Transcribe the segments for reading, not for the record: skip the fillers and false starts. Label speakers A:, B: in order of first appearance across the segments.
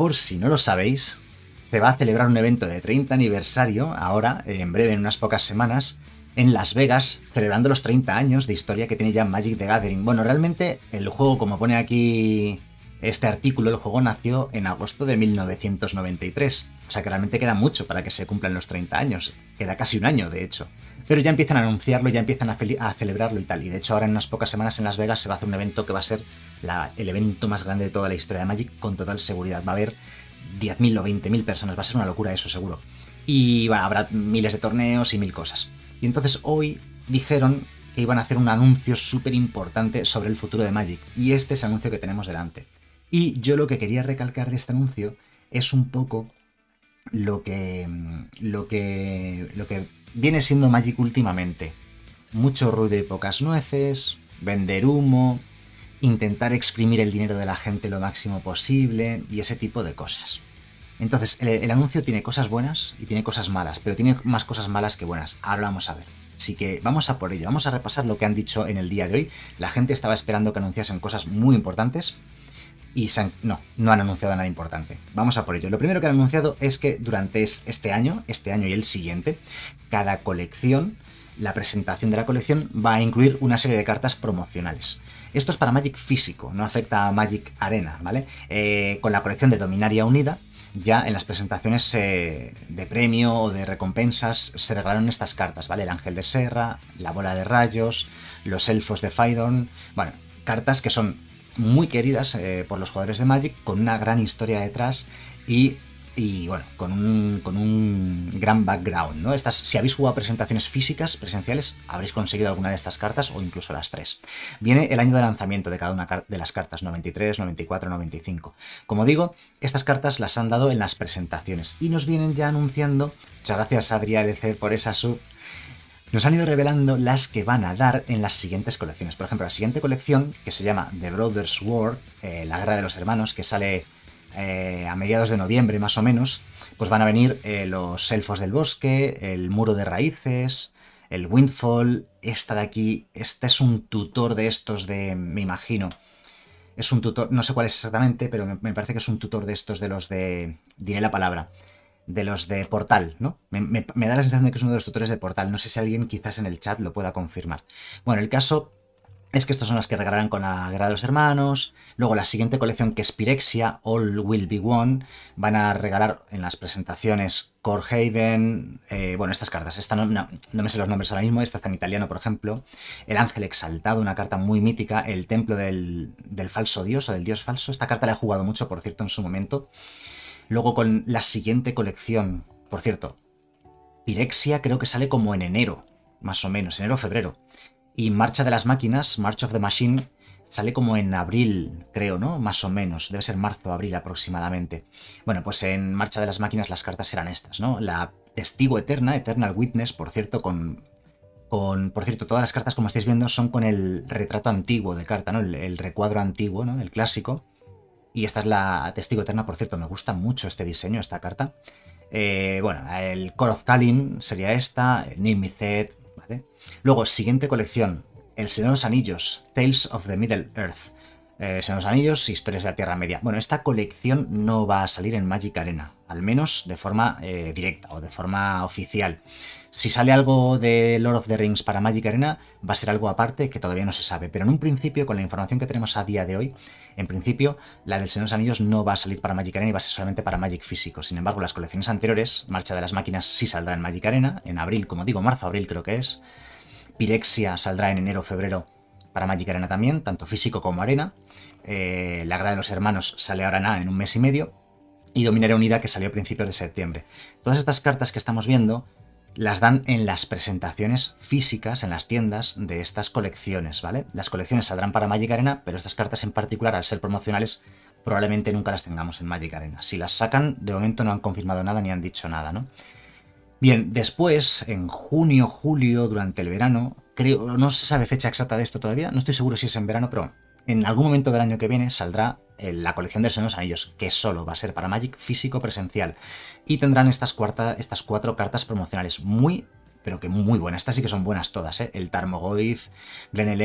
A: por si no lo sabéis, se va a celebrar un evento de 30 aniversario, ahora, en breve, en unas pocas semanas, en Las Vegas, celebrando los 30 años de historia que tiene ya Magic the Gathering. Bueno, realmente el juego, como pone aquí este artículo, el juego nació en agosto de 1993. O sea que realmente queda mucho para que se cumplan los 30 años. Queda casi un año, de hecho. Pero ya empiezan a anunciarlo, ya empiezan a celebrarlo y tal. Y de hecho ahora en unas pocas semanas en Las Vegas se va a hacer un evento que va a ser el evento más grande de toda la historia de Magic con total seguridad. Va a haber 10.000 o 20.000 personas, va a ser una locura eso seguro. Y bueno, habrá miles de torneos y mil cosas. Y entonces hoy dijeron que iban a hacer un anuncio súper importante sobre el futuro de Magic. Y este es el anuncio que tenemos delante. Y yo lo que quería recalcar de este anuncio es un poco lo que viene siendo Magic últimamente. Mucho ruido y pocas nueces, vender humo, intentar exprimir el dinero de la gente lo máximo posible y ese tipo de cosas. Entonces, el anuncio tiene cosas buenas y tiene cosas malas, pero tiene más cosas malas que buenas. Ahora vamos a ver. Así que vamos a por ello, vamos a repasar lo que han dicho en el día de hoy. La gente estaba esperando que anunciasen cosas muy importantes y no han anunciado nada importante. Vamos a por ello. Lo primero que han anunciado es que durante este año y el siguiente, cada colección, la presentación de la colección va a incluir una serie de cartas promocionales. Esto es para Magic físico, no afecta a Magic Arena, ¿vale? Con la colección de Dominaria Unida, ya en las presentaciones de premio o de recompensas se regalaron estas cartas, ¿vale? El Ángel de Serra, la Bola de Rayos, los Elfos de Phaidon, bueno, cartas que son muy queridas por los jugadores de Magic, con una gran historia detrás y bueno, con un gran background, ¿no? Si habéis jugado presentaciones físicas, presenciales, habréis conseguido alguna de estas cartas o incluso las tres. Viene el año de lanzamiento de cada una de las cartas, 93, 94, 95. Como digo, estas cartas las han dado en las presentaciones y nos vienen ya anunciando, muchas gracias Adrià LC por esa sub, nos han ido revelando las que van a dar en las siguientes colecciones. Por ejemplo, la siguiente colección, que se llama The Brothers' War, la Guerra de los Hermanos, que sale a mediados de noviembre más o menos, pues van a venir los Elfos del Bosque, el Muro de Raíces, el Windfall, esta de aquí, este es un tutor de estos me imagino, es un tutor, no sé cuál es exactamente, pero me parece que es un tutor de estos de los diré la palabra, de los de Portal, ¿no? Me da la sensación de que es uno de los tutores de Portal, no sé si alguien quizás en el chat lo pueda confirmar. Bueno, el caso es que estos son las que regalarán con la Guerra de los Hermanos. Luego la siguiente colección, que es Pyrexia, All Will Be One, van a regalar en las presentaciones Corehaven, bueno, estas cartas, esta no me sé los nombres ahora mismo, esta está en italiano, por ejemplo, el Ángel Exaltado, una carta muy mítica, el Templo del Falso Dios, o del Dios Falso, esta carta la he jugado mucho, por cierto, en su momento. Luego con la siguiente colección, por cierto, Pyrexia creo que sale como en enero, más o menos, enero o febrero. Y Marcha de las Máquinas, March of the Machine, sale como en abril, creo, ¿no? Más o menos, debe ser marzo o abril aproximadamente. Bueno, pues en Marcha de las Máquinas las cartas serán estas, ¿no? La Testigo Eterna, Eternal Witness, por cierto, por cierto, todas las cartas, como estáis viendo, son con el retrato antiguo de carta, ¿no? El recuadro antiguo, ¿no? El clásico. Y esta es la Testigo Eterna, por cierto, me gusta mucho este diseño, esta carta. Bueno, el Core of Kalin sería esta, el Nimicet, ¿vale? Luego, siguiente colección, El Señor de los Anillos, Tales of the Middle Earth. Señor de los Anillos, Historias de la Tierra Media. Bueno, esta colección no va a salir en Magic Arena, al menos de forma directa o de forma oficial. Si sale algo de Lord of the Rings para Magic Arena, va a ser algo aparte que todavía no se sabe. Pero en un principio, con la información que tenemos a día de hoy, en principio, la del Señor de los Anillos no va a salir para Magic Arena y va a ser solamente para Magic físico. Sin embargo, las colecciones anteriores, Marcha de las Máquinas sí saldrá en Magic Arena, en abril, como digo, marzo-abril creo que es. Pyrexia saldrá en enero-febrero para Magic Arena también, tanto físico como arena. La Guerra de los Hermanos sale ahora en un mes y medio. Y Dominaria Unida, que salió a principios de septiembre. Todas estas cartas que estamos viendo las dan en las presentaciones físicas, en las tiendas de estas colecciones, ¿vale? Las colecciones saldrán para Magic Arena, pero estas cartas en particular, al ser promocionales, probablemente nunca las tengamos en Magic Arena. Si las sacan, de momento no han confirmado nada ni han dicho nada, ¿no? Bien, después, en junio, julio, durante el verano, creo, no se sabe fecha exacta de esto todavía, no estoy seguro si es en verano, pero en algún momento del año que viene saldrá la colección del Señor de los Anillos, que solo va a ser para Magic físico presencial. Y tendrán estas cuatro cartas promocionales pero que muy buenas. Estas sí que son buenas todas, ¿eh? El Tarmogoyf,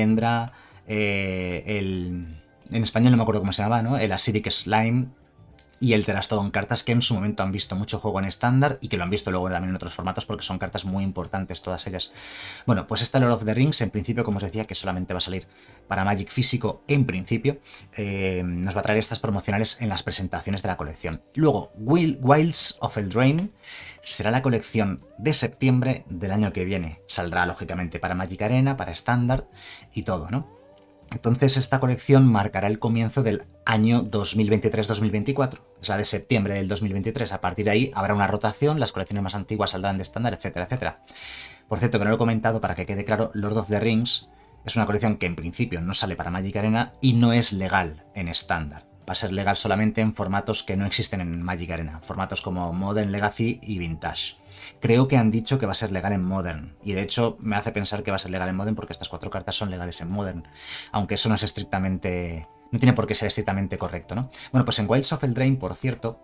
A: Glenelendra, en español no me acuerdo cómo se llamaba, ¿no? El Acidic Slime, y el Terastodon, cartas que en su momento han visto mucho juego en estándar y que lo han visto luego también en otros formatos porque son cartas muy importantes todas ellas. Bueno, pues esta Lord of the Rings, en principio, como os decía, que solamente va a salir para Magic físico, en principio, nos va a traer estas promocionales en las presentaciones de la colección. Luego, Wilds of Eldraine será la colección de septiembre del año que viene. Saldrá, lógicamente, para Magic Arena, para estándar y todo, ¿no? Entonces esta colección marcará el comienzo del año 2023-2024, es la de septiembre del 2023. A partir de ahí habrá una rotación, las colecciones más antiguas saldrán de estándar, etcétera, etcétera. Por cierto, que no lo he comentado para que quede claro, Lord of the Rings es una colección que en principio no sale para Magic Arena y no es legal en estándar. Va a ser legal solamente en formatos que no existen en Magic Arena, formatos como Modern, Legacy y Vintage. Creo que han dicho que va a ser legal en Modern, y de hecho me hace pensar que va a ser legal en Modern porque estas 4 cartas son legales en Modern, aunque eso no es estrictamente... no tiene por qué ser estrictamente correcto, ¿no? Bueno, pues en Wilds of Eldraine, por cierto,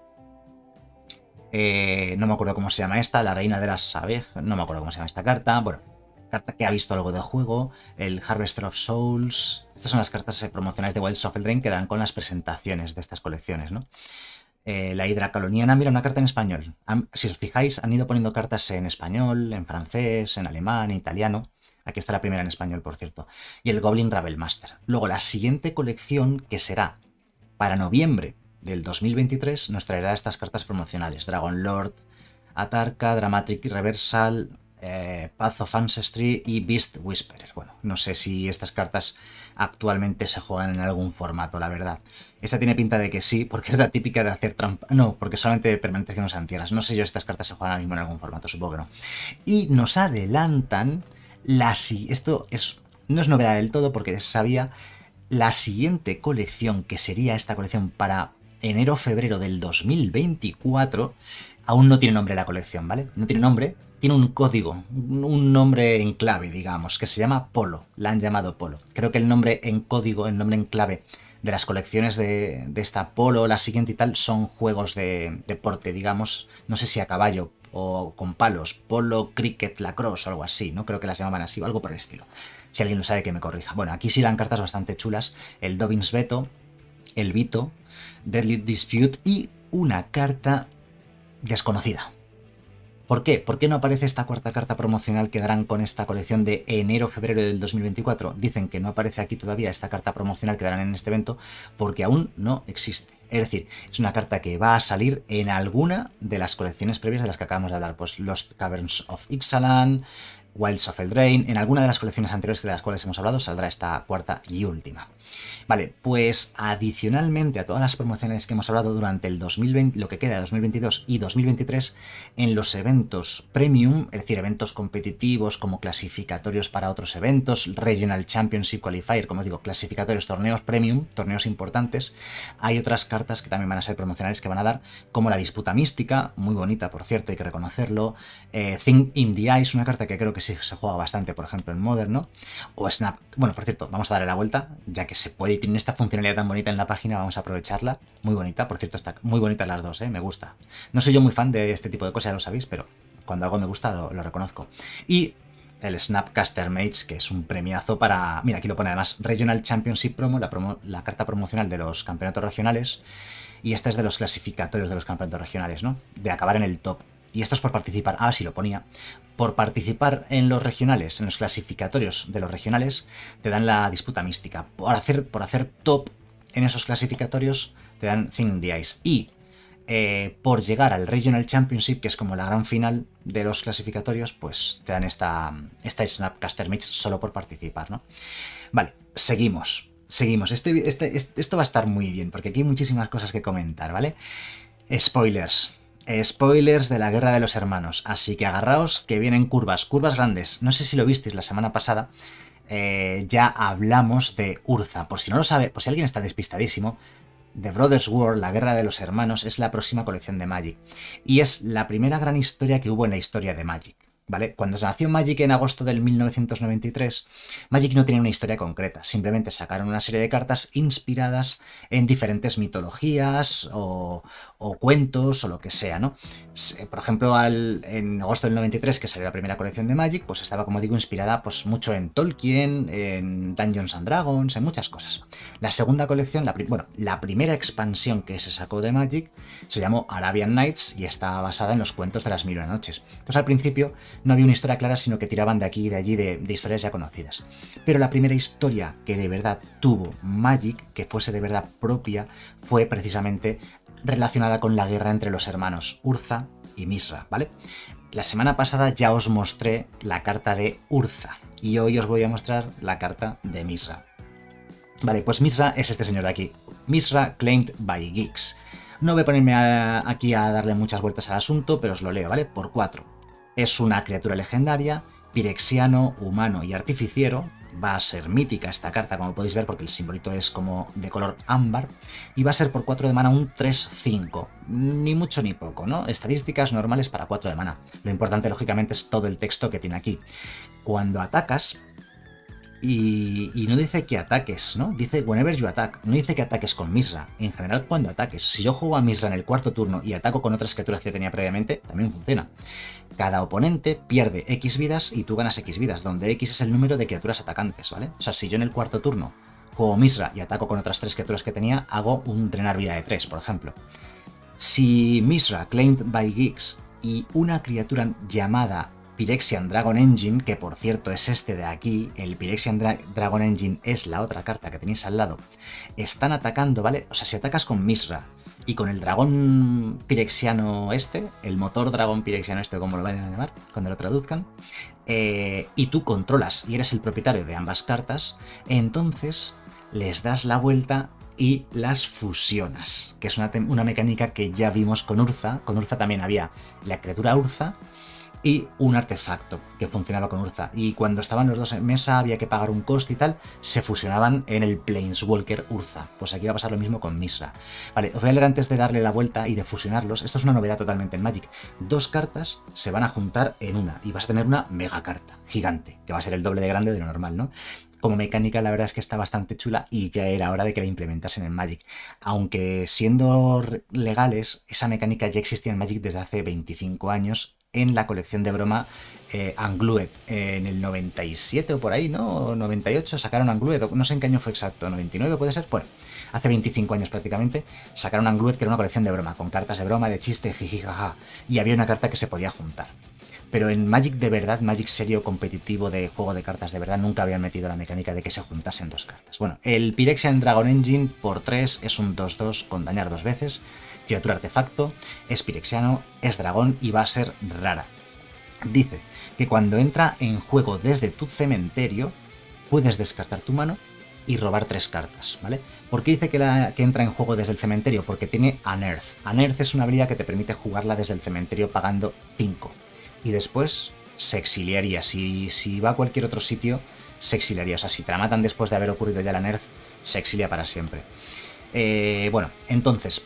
A: no me acuerdo cómo se llama esta, la Reina de las Abejas, no me acuerdo cómo se llama esta carta, bueno, carta que ha visto algo de juego, el Harvester of Souls. Estas son las cartas promocionales de Wilds of Eldraine que dan con las presentaciones de estas colecciones, ¿no? La Hidra Caloniana, mira, una carta en español. Si os fijáis, han ido poniendo cartas en español, en francés, en alemán, en italiano. Aquí está la primera en español, por cierto. Y el Goblin Rabelmaster. Luego, la siguiente colección, que será para noviembre del 2023, nos traerá estas cartas promocionales. Dragon Lord, Atarka, Dramatic Reversal, Path of Ancestry y Beast Whisperer. Bueno, no sé si estas cartas actualmente se juegan en algún formato, la verdad. Esta tiene pinta de que sí, porque es la típica de hacer trampa. No, porque solamente permanentes que no sean tierras. No sé yo si estas cartas se juegan ahora mismo en algún formato, supongo que no. Y nos adelantan esto no es novedad del todo porque se sabía la siguiente colección, que sería esta colección para enero-febrero del 2024, aún no tiene nombre la colección, ¿vale? No tiene nombre. Tiene un código, un nombre en clave, digamos, que se llama Polo. La han llamado Polo. Creo que el nombre en código, el nombre en clave de las colecciones de esta Polo, la siguiente y tal, son juegos de deporte, digamos, no sé si a caballo o con palos, polo, cricket, lacrosse o algo así, ¿no? Creo que las llamaban así o algo por el estilo. Si alguien lo sabe, que me corrija. Bueno, aquí sí dan cartas bastante chulas. El Dobbins Veto, el Vito, Deadly Dispute y una carta desconocida. ¿Por qué? ¿Por qué no aparece esta cuarta carta promocional que darán con esta colección de enero-febrero del 2024? Dicen que no aparece aquí todavía esta carta promocional que darán en este evento porque aún no existe. Es decir, es una carta que va a salir en alguna de las colecciones previas de las que acabamos de hablar. Pues Lost Caverns of Ixalan, Wilds of Eldraine, en alguna de las colecciones anteriores de las cuales hemos hablado saldrá esta cuarta y última. Vale, pues adicionalmente a todas las promociones que hemos hablado durante el 2020, lo que queda de 2022 y 2023, en los eventos premium, es decir, eventos competitivos como clasificatorios para otros eventos, Regional Championship Qualifier, como digo, clasificatorios, torneos premium, torneos importantes, hay otras cartas que también van a ser promocionales que van a dar, como la Disputa Mística, muy bonita por cierto, hay que reconocerlo, Thing in the Ice, una carta que creo que sí se juega bastante, por ejemplo, en Modern, ¿no? O Snap, bueno, por cierto, vamos a darle la vuelta, ya que se puede y tiene esta funcionalidad tan bonita en la página, vamos a aprovecharla. Muy bonita, por cierto, está muy bonitas las dos, me gusta. No soy yo muy fan de este tipo de cosas, ya lo sabéis, pero cuando algo me gusta lo reconozco. Y el Snapcaster Mage, que es un premiazo para... Mira, aquí lo pone además, Regional Championship Promo, la carta promocional de los campeonatos regionales, y esta es de los clasificatorios de los campeonatos regionales, ¿no? De acabar en el top. Y esto es por participar, sí lo ponía, por participar en los regionales, en los clasificatorios de los regionales, te dan la Disputa Mística. Por hacer top en esos clasificatorios, te dan Thing in the Ice. Y por llegar al Regional Championship, que es como la gran final de los clasificatorios, pues te dan esta Snapcaster Mage solo por participar, ¿no? Vale, seguimos. Esto va a estar muy bien, porque aquí hay muchísimas cosas que comentar, ¿vale? Spoilers de la Guerra de los Hermanos, así que agarraos que vienen curvas grandes. No sé si lo visteis la semana pasada, ya hablamos de Urza. Por si no lo sabe, por si alguien está despistadísimo, The Brothers War, la Guerra de los Hermanos, es la próxima colección de Magic. Y es la primera gran historia que hubo en la historia de Magic. ¿vale? Cuando se nació Magic en agosto del 1993, Magic no tenía una historia concreta, simplemente sacaron una serie de cartas inspiradas en diferentes mitologías o cuentos o lo que sea, ¿no? Por ejemplo, en agosto del 93, que salió la primera colección de Magic, pues estaba, como digo, inspirada pues mucho en Tolkien, en Dungeons and Dragons, en muchas cosas. La segunda colección, la primera expansión que se sacó de Magic se llamó Arabian Nights y está basada en los cuentos de las Mil y una Noches. Entonces, al principio no había una historia clara, sino que tiraban de aquí y de allí de historias ya conocidas. Pero la primera historia que de verdad tuvo Magic, que fuese de verdad propia, fue precisamente relacionada con la guerra entre los hermanos Urza y Mizra, ¿vale? La semana pasada ya os mostré la carta de Urza y hoy os voy a mostrar la carta de Mizra. Vale, pues Mizra es este señor de aquí. Mizra claimed by Geeks. No voy a ponerme aquí a darle muchas vueltas al asunto, pero os lo leo, ¿vale? Por 4. Es una criatura legendaria, pirexiano, humano y artificiero. Va a ser mítica esta carta, como podéis ver, porque el simbolito es como de color ámbar. Y va a ser por 4 de mana un 3-5. Ni mucho ni poco, ¿no? Estadísticas normales para 4 de mana. Lo importante, lógicamente, es todo el texto que tiene aquí. Cuando atacas... Y no dice que ataques, ¿no? Dice whenever you attack. No dice que ataques con Mizra. En general, cuando ataques. Si yo juego a Mizra en el cuarto turno y ataco con otras criaturas que tenía previamente, también funciona. Cada oponente pierde X vidas y tú ganas X vidas, donde X es el número de criaturas atacantes, ¿vale? O sea, si yo en el cuarto turno juego Mizra y ataco con otras 3 criaturas que tenía, hago un drenar vida de 3, por ejemplo. Si Mizra, claimed by Geeks, y una criatura llamada Phyrexian Dragon Engine, que por cierto es este de aquí, el Phyrexian Dragon Engine es la otra carta que tenéis al lado, están atacando, ¿vale? O sea, si atacas con Mizra y con el dragón pirexiano este, el motor dragón pirexiano este, como lo vayan a llamar, cuando lo traduzcan, y tú controlas y eres el propietario de ambas cartas, entonces les das la vuelta y las fusionas, que es una mecánica que ya vimos con Urza. Con Urza también había la criatura Urza y un artefacto que funcionaba con Urza. Y cuando estaban los dos en mesa había que pagar un coste y tal, se fusionaban en el Planeswalker Urza. Pues aquí va a pasar lo mismo con Mizra. Vale, os voy a leer antes de darle la vuelta y de fusionarlos. Esto es una novedad totalmente en Magic. 2 cartas se van a juntar en una y vas a tener una mega carta gigante, que va a ser el doble de grande de lo normal, ¿no? Como mecánica la verdad es que está bastante chula y ya era hora de que la implementasen en Magic. Aunque siendo legales, esa mecánica ya existía en Magic desde hace 25 años en la colección de broma Unglued. En el 97 o por ahí, ¿no? O 98 sacaron Unglued, no sé en qué año fue exacto, 99 puede ser, bueno, hace 25 años prácticamente, sacaron Unglued, que era una colección de broma, con cartas de broma, de chiste, jiji, jaja, y había una carta que se podía juntar. Pero en Magic de verdad, Magic serio competitivo de juego de cartas de verdad, nunca habían metido la mecánica de que se juntasen 2 cartas. Bueno, el Phyrexian Dragon Engine por 3 es un 2-2 con dañar 2 veces, criatura artefacto, es pirexiano, es dragón y va a ser rara. Dice que cuando entra en juego desde tu cementerio, puedes descartar tu mano y robar 3 cartas, ¿vale? ¿Por qué dice que entra en juego desde el cementerio? Porque tiene Unearth. Unearth es una habilidad que te permite jugarla desde el cementerio pagando 5. Y después se exiliaría. Si va a cualquier otro sitio, se exiliaría. O sea, si te la matan después de haber ocurrido ya la Unearth, se exilia para siempre. Bueno, entonces,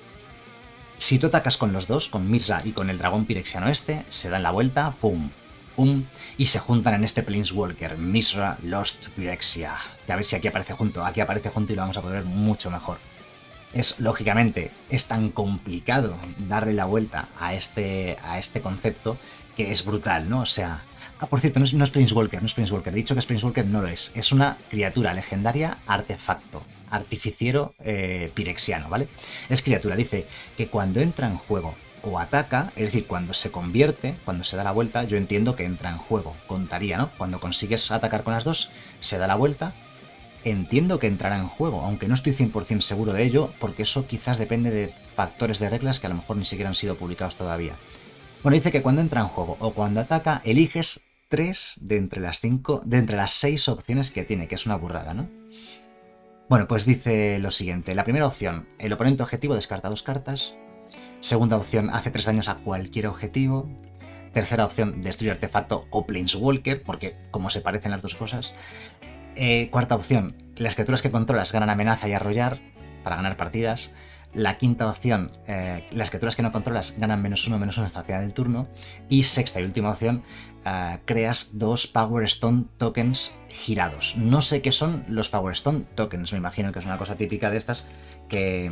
A: si tú atacas con los dos, con Mizra y con el dragón pirexiano este, se dan la vuelta, pum, pum, y se juntan en este Planeswalker, Mizra Lost Phyrexia. Que a ver si aquí aparece junto y lo vamos a poder ver mucho mejor. Lógicamente, es tan complicado darle la vuelta a este concepto que es brutal, ¿no? O sea... Ah, por cierto, no es Planeswalker, He dicho que es Planeswalker, no lo es. Es una criatura legendaria artefacto, artificiero pirexiano, ¿vale? Es criatura, dice que cuando entra en juego o ataca, es decir, cuando se convierte, cuando se da la vuelta, yo entiendo que entra en juego, contaría, ¿no? Cuando consigues atacar con las dos, se da la vuelta. Entiendo que entrará en juego, aunque no estoy 100% seguro de ello, porque eso quizás depende de factores de reglas que a lo mejor ni siquiera han sido publicados todavía. Bueno, dice que cuando entra en juego o cuando ataca, eliges 3 de entre las 6 opciones que tiene, que es una burrada, ¿no? Bueno, pues dice lo siguiente. La primera opción, el oponente objetivo descarta 2 cartas. Segunda opción, hace 3 daños a cualquier objetivo. Tercera opción, destruye artefacto o Planeswalker, porque como se parecen las dos cosas. Cuarta opción, las criaturas que controlas ganan amenaza y arrollar para ganar partidas. La quinta opción, las criaturas que no controlas ganan -1/-1 hasta el final del turno. Y sexta y última opción, creas 2 Power Stone tokens girados. No sé qué son los Power Stone tokens, me imagino que es una cosa típica de estas que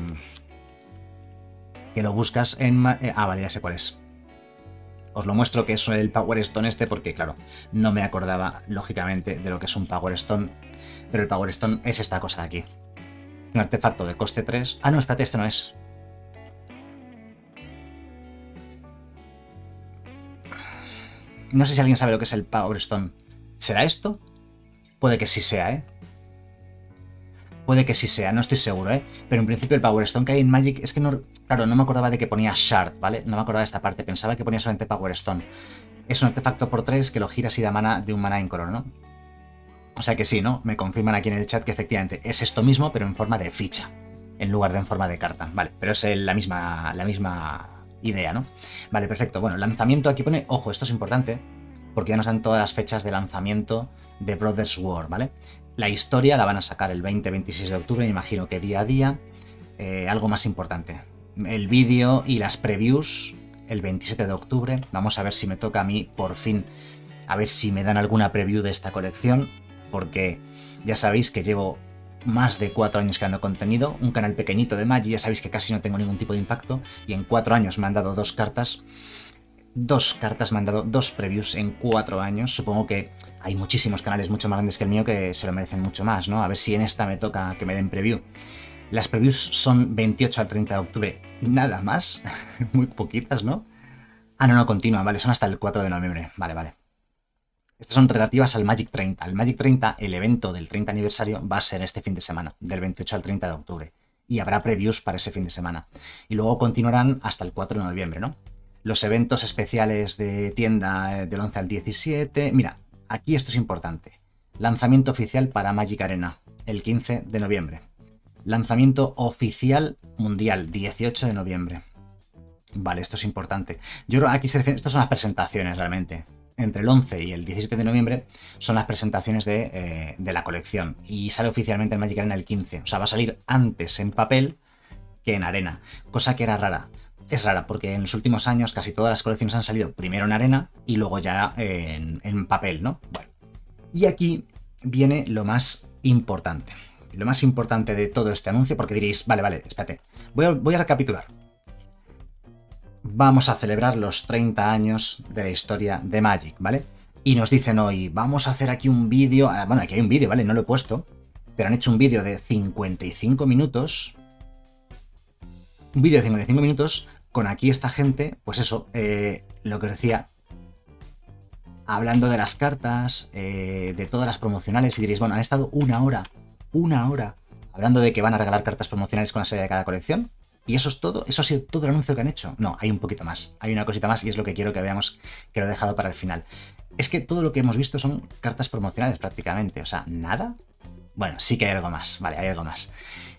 A: lo buscas en... vale, ya sé cuál es. Os lo muestro que es el Power Stone este porque, claro, no me acordaba, lógicamente, de lo que es un Power Stone. Pero el Power Stone es esta cosa de aquí. Un artefacto de coste 3. Ah, no, espérate, este no es. No sé si alguien sabe lo que es el Power Stone. ¿Será esto? Puede que sí sea, ¿eh? Puede que sí sea, no estoy seguro, ¿eh? Pero en principio el Power Stone que hay en Magic es que no... Claro, no me acordaba de que ponía Shard, ¿vale? No me acordaba de esta parte, pensaba que ponía solamente Power Stone. Es un artefacto por 3 que lo giras y da mana de un mana incolor, ¿no? O sea que sí, ¿no? Me confirman aquí en el chat que efectivamente es esto mismo, pero en forma de ficha, en lugar de en forma de carta. Vale, pero es la misma idea, ¿no? Vale, perfecto. Bueno, lanzamiento aquí pone... Ojo, esto es importante, porque ya nos dan todas las fechas de lanzamiento de Brothers War, ¿vale? La historia la van a sacar el 20-26 de octubre, me imagino que día a día. Algo más importante, el vídeo y las previews el 27 de octubre. Vamos a ver si me toca a mí, por fin, a ver si me dan alguna preview de esta colección, porque ya sabéis que llevo más de 4 años creando contenido, un canal pequeñito de Magic, ya sabéis que casi no tengo ningún tipo de impacto, y en 4 años me han dado 2 cartas. 2 cartas me han dado 2 previews en 4 años. Supongo que hay muchísimos canales mucho más grandes que el mío que se lo merecen mucho más, ¿no? A ver si en esta me toca que me den preview. Las previews son 28 al 30 de octubre, nada más. Muy poquitas, ¿no? Ah, no, continúa, vale, son hasta el 4 de noviembre. Vale. Estas son relativas al Magic 30. El Magic 30, el evento del 30 aniversario, va a ser este fin de semana, del 28 al 30 de octubre. Y habrá previews para ese fin de semana. Y luego continuarán hasta el 4 de noviembre, ¿no? Los eventos especiales de tienda del 11 al 17... Mira, aquí esto es importante. Lanzamiento oficial para Magic Arena, el 15 de noviembre. Lanzamiento oficial mundial, 18 de noviembre. Vale, esto es importante. Yo creo que aquí se refiere... Estas son las presentaciones, realmente. Entre el 11 y el 17 de noviembre son las presentaciones de la colección. Y sale oficialmente en Magic Arena el 15. O sea, va a salir antes en papel que en Arena. Cosa que era rara. Es rara porque en los últimos años casi todas las colecciones han salido primero en Arena y luego ya en papel, ¿no? Bueno. Y aquí viene lo más importante. Lo más importante de todo este anuncio, porque diréis, vale, espérate. Voy a recapitular. Vamos a celebrar los 30 años de la historia de Magic, ¿vale? Y nos dicen hoy, vamos a hacer aquí un vídeo... Bueno, aquí hay un vídeo, ¿vale? No lo he puesto, pero han hecho un vídeo de 55 minutos... Un vídeo de 55 minutos con aquí esta gente, pues eso, lo que os decía, hablando de las cartas, de todas las promocionales, y diréis, bueno, han estado una hora, hablando de que van a regalar cartas promocionales con la serie de cada colección. ¿Y eso es todo? ¿Eso ha sido todo el anuncio que han hecho? No, hay un poquito más. Hay una cosita más y es lo que quiero que veamos, que lo he dejado para el final. Es que todo lo que hemos visto son cartas promocionales prácticamente. O sea, ¿nada? Bueno, sí que hay algo más. Vale, hay algo más.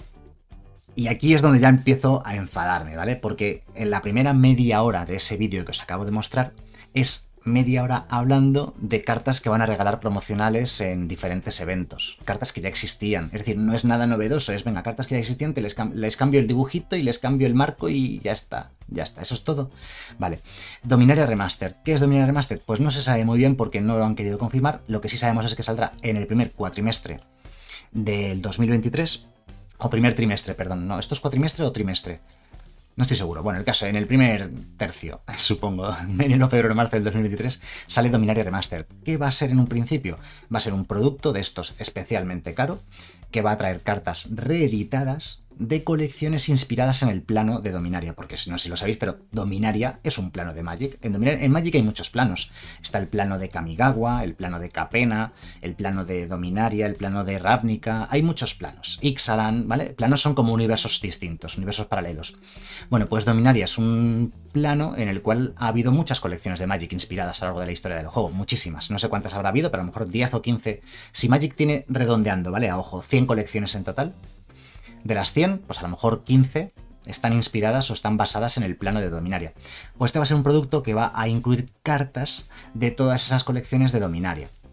A: Y aquí es donde ya empiezo a enfadarme, ¿vale? Porque en la primera media hora de ese vídeo que os acabo de mostrar es media hora hablando de cartas que van a regalar promocionales en diferentes eventos. Cartas que ya existían. Es decir, no es nada novedoso. Es, venga, cartas que ya existían, les cambio el dibujito y les cambio el marco y ya está. Ya está. Eso es todo. Vale. Dominaria Remastered. ¿Qué es Dominaria Remastered? Pues no se sabe muy bien porque no lo han querido confirmar. Lo que sí sabemos es que saldrá en el primer cuatrimestre del 2023. O primer trimestre, perdón. No, ¿esto es cuatrimestre o trimestre? No estoy seguro. Bueno, el caso, en el primer tercio, supongo, enero, febrero, marzo del 2023, sale Dominaria Remastered. ¿Qué va a ser en un principio? Va a ser un producto de estos especialmente caro, que va a traer cartas reeditadas de colecciones inspiradas en el plano de Dominaria, porque no sé si lo sabéis, pero Dominaria es un plano de Magic. En Magic hay muchos planos. Está el plano de Kamigawa, el plano de Capenna, el plano de Dominaria, el plano de Ravnica, hay muchos planos. Ixalan, ¿vale? Planos son como universos distintos, universos paralelos. Bueno, pues Dominaria es un plano en el cual ha habido muchas colecciones de Magic inspiradas a lo largo de la historia del juego, muchísimas. No sé cuántas habrá habido, pero a lo mejor 10 o 15. Si Magic tiene, redondeando, ¿vale? A ojo, 100 colecciones en total. De las 100, pues a lo mejor 15 están inspiradas o están basadas en el plano de Dominaria. Pues este va a ser un producto que va a incluir cartas de todas esas colecciones de Dominaria.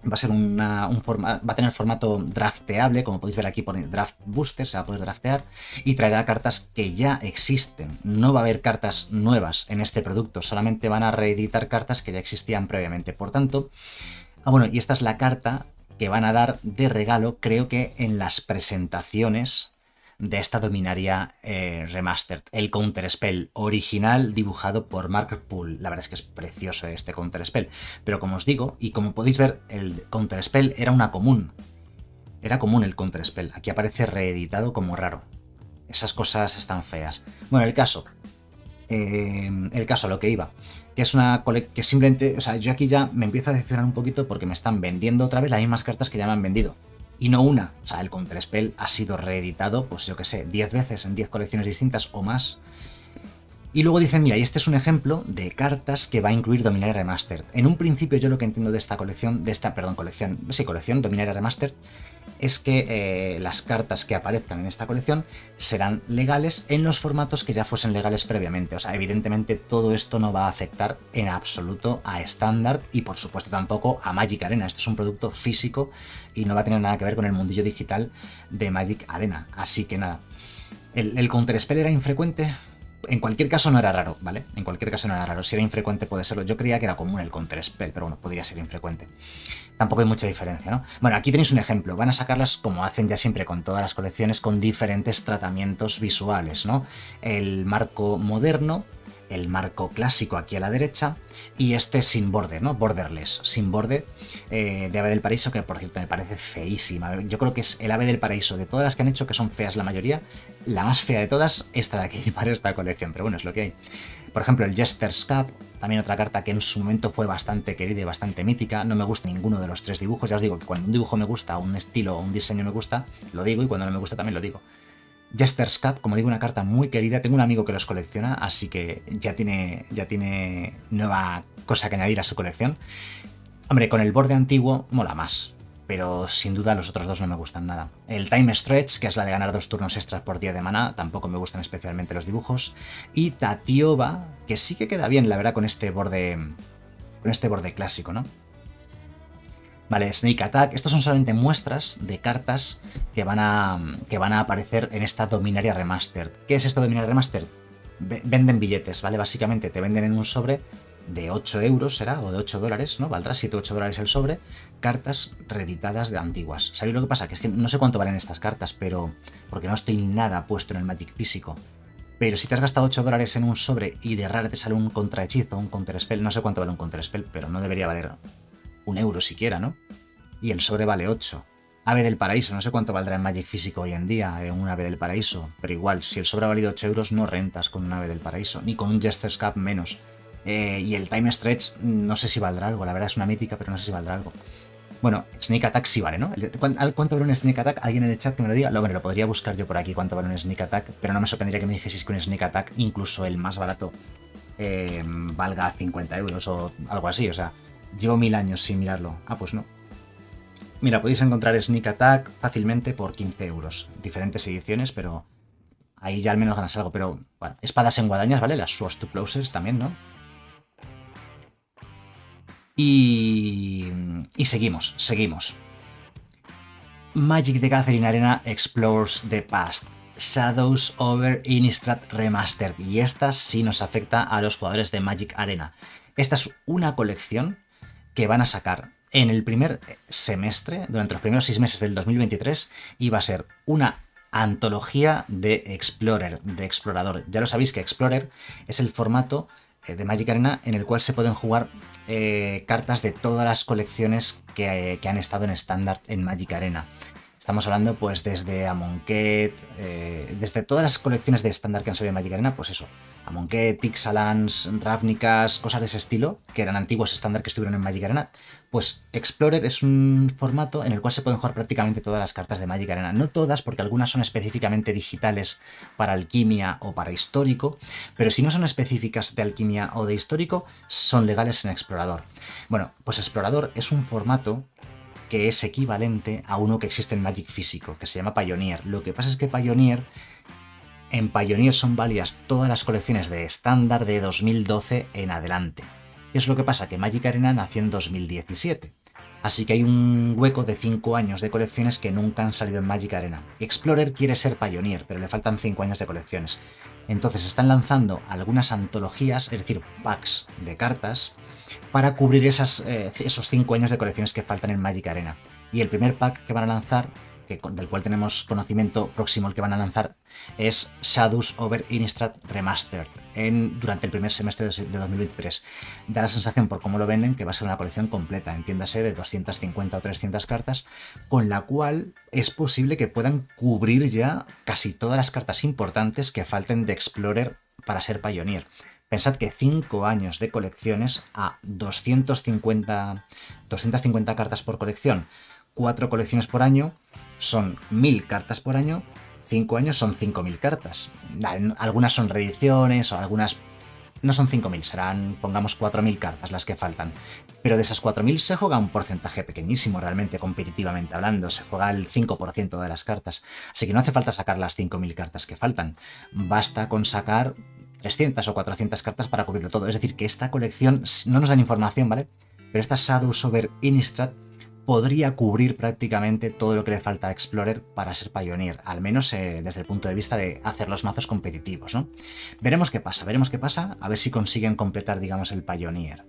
A: Va a ser va a tener formato drafteable, como podéis ver aquí pone Draft Booster, se va a poder draftear, y traerá cartas que ya existen. No va a haber cartas nuevas en este producto, solamente van a reeditar cartas que ya existían previamente. Por tanto, bueno, y esta es la carta que van a dar de regalo, creo que en las presentaciones de esta Dominaria Remastered. El Counterspell original dibujado por Mark Poole. La verdad es que es precioso este Counterspell. Pero como os digo, y como podéis ver, el Counterspell era una común. Era común el Counterspell. Aquí aparece reeditado como raro. Esas cosas están feas. Bueno, el caso a lo que iba, que es una que simplemente, o sea, yo aquí ya me empiezo a decepcionar un poquito porque me están vendiendo otra vez las mismas cartas que ya me han vendido. Y no una, o sea, el Counterspell ha sido reeditado, pues yo que sé, 10 veces en 10 colecciones distintas o más. Y luego dicen, mira, y este es un ejemplo de cartas que va a incluir Dominaria Remastered. En un principio yo lo que entiendo de esta colección, colección Dominaria Remastered, es que las cartas que aparezcan en esta colección serán legales en los formatos que ya fuesen legales previamente. O sea, evidentemente todo esto no va a afectar en absoluto a Standard y por supuesto tampoco a Magic Arena. Esto es un producto físico y no va a tener nada que ver con el mundillo digital de Magic Arena. Así que nada, el Counterspell era infrecuente. En cualquier caso no era raro, ¿vale? En cualquier caso no era raro. Si era infrecuente puede serlo. Yo creía que era común el Counterspell, pero bueno, podría ser infrecuente. Tampoco hay mucha diferencia, ¿no? Bueno, aquí tenéis un ejemplo. Van a sacarlas, como hacen ya siempre con todas las colecciones, con diferentes tratamientos visuales, ¿no? El marco moderno, el marco clásico aquí a la derecha, y este sin borde, ¿no? Borderless, sin borde, de Ave del Paraíso, que por cierto me parece feísima. Yo creo que es el Ave del Paraíso de todas las que han hecho, que son feas la mayoría, la más fea de todas, esta de aquí para esta colección, pero bueno, es lo que hay. Por ejemplo, el Jester's Cup, también otra carta que en su momento fue bastante querida y bastante mítica. No me gusta ninguno de los tres dibujos, ya os digo que cuando un dibujo me gusta, un estilo o un diseño me gusta, lo digo, y cuando no me gusta también lo digo. Jester's Cup, como digo, una carta muy querida. Tengo un amigo que los colecciona, así que ya tiene nueva cosa que añadir a su colección. Hombre, con el borde antiguo mola más, pero sin duda los otros dos no me gustan nada. El Time Stretch, que es la de ganar 2 turnos extras por día de maná, tampoco me gustan especialmente los dibujos. Y Tatiova, que sí que queda bien, la verdad, con este borde clásico, ¿no? Vale, Sneak Attack. Estos son solamente muestras de cartas que van a aparecer en esta Dominaria Remastered. ¿Qué es esto Dominaria Remastered? Venden billetes, ¿vale? Básicamente te venden en un sobre de 8 euros, será, o de 8 dólares, ¿no? Valdrá 7 o 8 dólares el sobre, cartas reeditadas de antiguas. ¿Sabéis lo que pasa? Que es que no sé cuánto valen estas cartas, pero porque no estoy nada puesto en el Magic físico. Pero si te has gastado 8 dólares en un sobre y de rara te sale un contrahechizo, un counterspell, no sé cuánto vale un counterspell, pero no debería valer 1 euro siquiera, ¿no? Y el sobre vale 8. Ave del Paraíso, no sé cuánto valdrá en Magic físico hoy en día un Ave del Paraíso, pero igual, si el sobre ha valido 8 euros, no rentas con un Ave del Paraíso, ni con un Jester's Cup menos. Y el Time Stretch, no sé si valdrá algo, la verdad es una mítica, pero no sé si valdrá algo. Bueno, Sneak Attack sí vale, ¿no? ¿Cuánto vale un Sneak Attack? ¿Alguien en el chat que me lo diga? Lo podría buscar yo por aquí cuánto vale un Sneak Attack, pero no me sorprendería que me dijeseis que un Sneak Attack, incluso el más barato, valga 50 euros o algo así. O sea, llevo 1000 años sin mirarlo. Ah, pues no. Mira, podéis encontrar Sneak Attack fácilmente por 15 euros. Diferentes ediciones, pero ahí ya al menos ganas algo. Pero, bueno, espadas en guadañas, ¿vale? Las Swords to Plowshares también, ¿no? Y seguimos. Magic the Gathering Arena Explores the Past. Shadows over Innistrad Remastered. Y esta sí nos afecta a los jugadores de Magic Arena. Esta es una colección que van a sacar en el primer semestre, durante los primeros 6 meses del 2023, y va a ser una antología de Explorer, de explorador. Ya lo sabéis que Explorer es el formato de Magic Arena en el cual se pueden jugar cartas de todas las colecciones que han estado en estándar en Magic Arena. Estamos hablando pues desde Amonkhet, desde todas las colecciones de estándar que han salido en Magic Arena, pues eso, Amonkhet, Ixalans, Ravnikas, cosas de ese estilo, que eran antiguos estándar que estuvieron en Magic Arena. Pues Explorer es un formato en el cual se pueden jugar prácticamente todas las cartas de Magic Arena. No todas, porque algunas son específicamente digitales para alquimia o para histórico, pero si no son específicas de alquimia o de histórico, son legales en Explorador. Bueno, pues Explorador es un formato que es equivalente a uno que existe en Magic físico, que se llama Pioneer. Lo que pasa es que en Pioneer son válidas todas las colecciones de estándar de 2012 en adelante. ¿Qué es lo que pasa? Que Magic Arena nació en 2017. Así que hay un hueco de 5 años de colecciones que nunca han salido en Magic Arena. Explorer quiere ser Pioneer, pero le faltan 5 años de colecciones. Entonces están lanzando algunas antologías, es decir, packs de cartas, para cubrir esos 5 años de colecciones que faltan en Magic Arena. Y el primer pack que van a lanzar, del cual tenemos conocimiento próximo, el que van a lanzar, es Shadows over Innistrad Remastered durante el primer semestre de 2023. Da la sensación, por cómo lo venden, que va a ser una colección completa, entiéndase, de 250 o 300 cartas, con la cual es posible que puedan cubrir ya casi todas las cartas importantes que falten de Explorer para ser Pioneer. Pensad que 5 años de colecciones a 250 cartas por colección, 4 colecciones por año, son 1000 cartas por año, 5 años son 5000 cartas. Algunas son reediciones o algunas no son 5000, serán, pongamos, 4000 cartas las que faltan. Pero de esas 4000 se juega un porcentaje pequeñísimo, realmente, competitivamente hablando. Se juega el 5% de las cartas. Así que no hace falta sacar las 5000 cartas que faltan. Basta con sacar 300 o 400 cartas para cubrirlo todo. Es decir, que esta colección, no nos dan información, ¿vale? Pero esta Shadows over Innistrad podría cubrir prácticamente todo lo que le falta a Explorer para ser Pioneer, al menos desde el punto de vista de hacer los mazos competitivos, ¿no? Veremos qué pasa, a ver si consiguen completar, digamos, el Pioneer.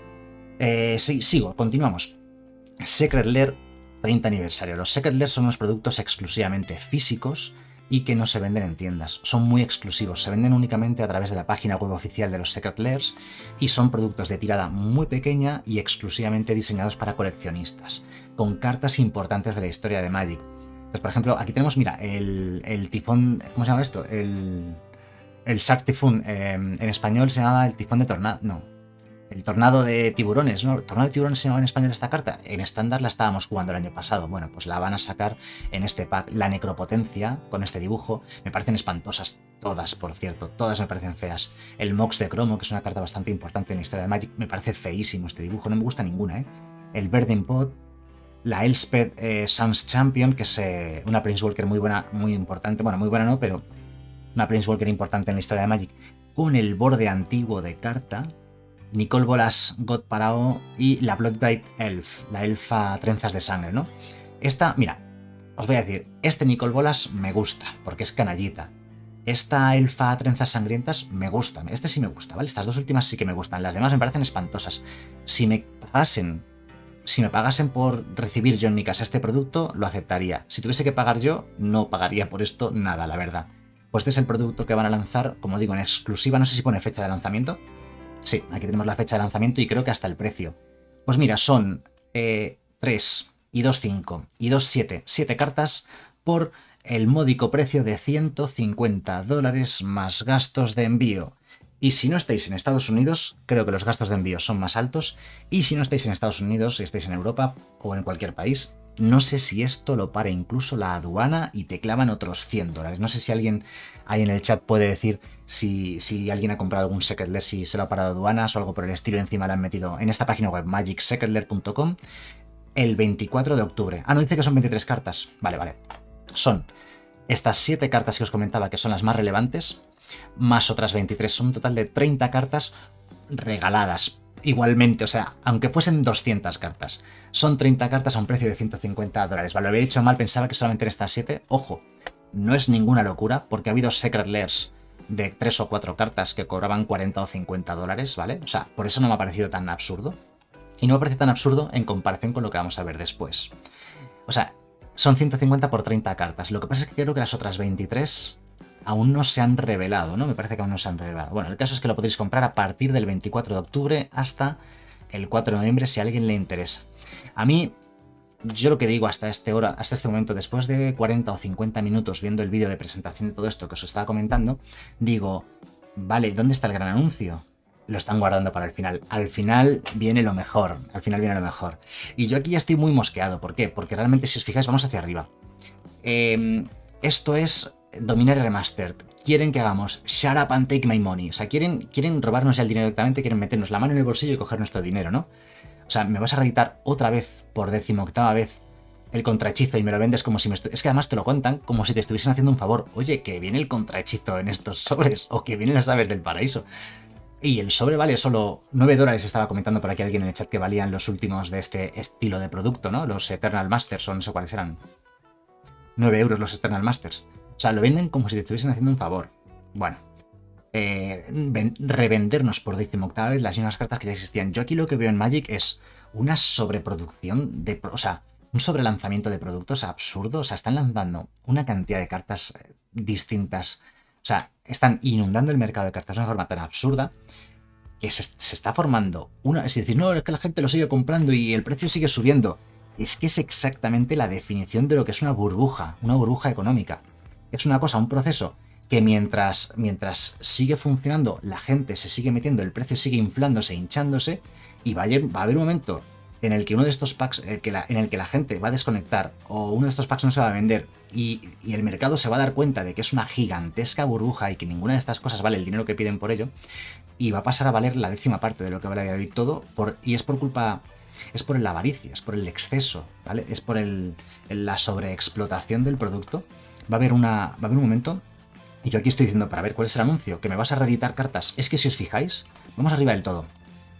A: Continuamos. Secret Lair 30 aniversario. Los Secret Lair son unos productos exclusivamente físicos y que no se venden en tiendas. Son muy exclusivos, se venden únicamente a través de la página web oficial de los Secret Lairs y son productos de tirada muy pequeña y exclusivamente diseñados para coleccionistas, con cartas importantes de la historia de Magic. Entonces, por ejemplo, aquí tenemos, mira, el tifón, ¿cómo se llama esto? El Shark Typhoon, en español se llama el tifón de tornado, no. El tornado de tiburones, ¿no? ¿El tornado de tiburones se llama en español esta carta? En estándar la estábamos jugando el año pasado. Bueno, pues la van a sacar en este pack. La necropotencia, con este dibujo, me parecen espantosas. Todas, por cierto. Todas me parecen feas. El Mox de Cromo, que es una carta bastante importante en la historia de Magic, me parece feísimo este dibujo. No me gusta ninguna, ¿eh? El Burning Pot. La Elspeth Suns Champion, que es una Planeswalker muy buena, muy importante. Bueno, muy buena no, pero una Planeswalker importante en la historia de Magic. Con el borde antiguo de carta. Nicol Bolas God Parao y la Bloodbright Elf, la elfa trenzas de sangre, ¿no? Esta, mira, os voy a decir, este Nicol Bolas me gusta, porque es canallita. Esta elfa trenzas sangrientas me gusta, este sí me gusta, ¿vale? Estas dos últimas sí que me gustan, las demás me parecen espantosas. Si me pagasen por recibir yo en mi casa este producto, lo aceptaría. Si tuviese que pagar yo, no pagaría por esto nada, la verdad. Pues este es el producto que van a lanzar, como digo, en exclusiva, no sé si pone fecha de lanzamiento. Sí, aquí tenemos la fecha de lanzamiento y creo que hasta el precio. Pues mira, son 3 y 2, 5 y 2, 7. 7 cartas por el módico precio de $150 más gastos de envío. Y si no estáis en Estados Unidos, creo que los gastos de envío son más altos. Y si no estáis en Estados Unidos, si estáis en Europa o en cualquier país, no sé si esto lo para incluso la aduana y te clavan otros $100. No sé si alguien ahí en el chat puede decir si alguien ha comprado algún Secret Lair, si se lo ha parado aduanas o algo por el estilo. Encima le han metido en esta página web magicsecretlair.com el 24 de octubre. Ah, no, dice que son 23 cartas. Vale. Son estas 7 cartas que os comentaba, que son las más relevantes, más otras 23. Son un total de 30 cartas regaladas. Igualmente, o sea, aunque fuesen 200 cartas, son 30 cartas a un precio de $150. Vale, lo había dicho mal, pensaba que solamente en estas 7. Ojo, no es ninguna locura, porque ha habido Secret Lairs de 3 o 4 cartas que cobraban $40 o $50, ¿vale? O sea, por eso no me ha parecido tan absurdo. Y no me parece tan absurdo en comparación con lo que vamos a ver después. O sea, son 150 por 30 cartas. Lo que pasa es que creo que las otras 23... aún no se han revelado, ¿no? Me parece que aún no se han revelado. Bueno, el caso es que lo podréis comprar a partir del 24 de octubre hasta el 4 de noviembre si a alguien le interesa. A mí, yo lo que digo hasta este momento, después de 40 o 50 minutos viendo el vídeo de presentación de todo esto que os estaba comentando, digo, vale, ¿dónde está el gran anuncio? Lo están guardando para el final. Al final viene lo mejor. Y yo aquí ya estoy muy mosqueado. ¿Por qué? Porque realmente, si os fijáis, vamos hacia arriba. Esto es Dominaria Remastered. Quieren que hagamos shut up and take my money. O sea, quieren robarnos ya el dinero directamente, quieren meternos la mano en el bolsillo y coger nuestro dinero, ¿no? O sea, me vas a reeditar otra vez, por 18ª vez, el contrahechizo y me lo vendes como si me es que además te lo cuentan como si te estuviesen haciendo un favor. Oye, que viene el contrahechizo en estos sobres o que vienen las aves del paraíso. Y el sobre vale solo $9, estaba comentando por aquí alguien en el chat que valían los últimos de este estilo de producto, ¿no? Los Eternal Masters, o no sé cuáles eran. 9 euros los Eternal Masters. O sea, lo venden como si te estuviesen haciendo un favor. Bueno, revendernos por 18ª vez las mismas cartas que ya existían. Yo aquí lo que veo en Magic es una sobreproducción de... O sea, un sobrelanzamiento de productos absurdo. O sea, están lanzando una cantidad de cartas distintas. O sea, están inundando el mercado de cartas de una forma tan absurda que se está formando una... Es decir, no, es que la gente lo sigue comprando y el precio sigue subiendo. Es que es exactamente la definición de lo que es una burbuja económica. Es una cosa, un proceso que mientras sigue funcionando, la gente se sigue metiendo, el precio sigue inflándose, hinchándose, y va a haber un momento en el que uno de estos packs, en el que la gente va a desconectar, o uno de estos packs no se va a vender, y el mercado se va a dar cuenta de que es una gigantesca burbuja y que ninguna de estas cosas vale el dinero que piden por ello, y va a pasar a valer la 10ª parte de lo que vale hoy todo, y es por culpa... Es por la avaricia, es por el exceso, ¿vale? Es por la sobreexplotación del producto. Va a haber un momento, y yo aquí estoy diciendo, para ver cuál es el anuncio, que me vas a reeditar cartas. Es que si os fijáis, vamos arriba del todo.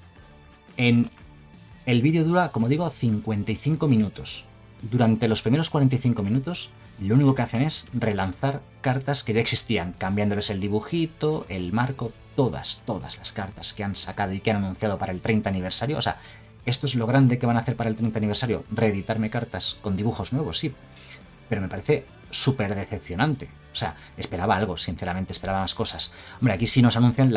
A: El vídeo dura, como digo, 55 minutos. Durante los primeros 45 minutos, lo único que hacen es relanzar cartas que ya existían, cambiándoles el dibujito, el marco, todas las cartas que han sacado y que han anunciado para el 30 aniversario. O sea, esto es lo grande que van a hacer para el 30 aniversario, reeditarme cartas con dibujos nuevos, sí. Pero me parece súper decepcionante. O sea, esperaba algo, sinceramente, esperaba más cosas. Hombre, aquí sí nos anuncian